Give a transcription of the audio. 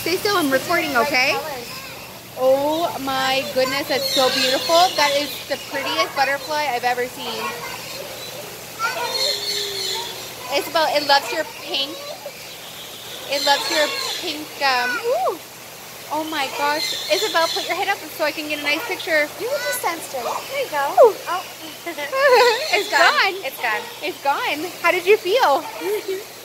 Stay still, I'm recording, okay? Colors. Oh my goodness, that's so beautiful. That is the prettiest butterfly I've ever seen. Isabel, it loves your pink. It loves your pink, ooh. Oh my gosh. Isabel, put your head up so I can get a nice picture. You can just stand straight. There you go. Ooh. Oh. It's gone. It's gone. It's gone. How did you feel?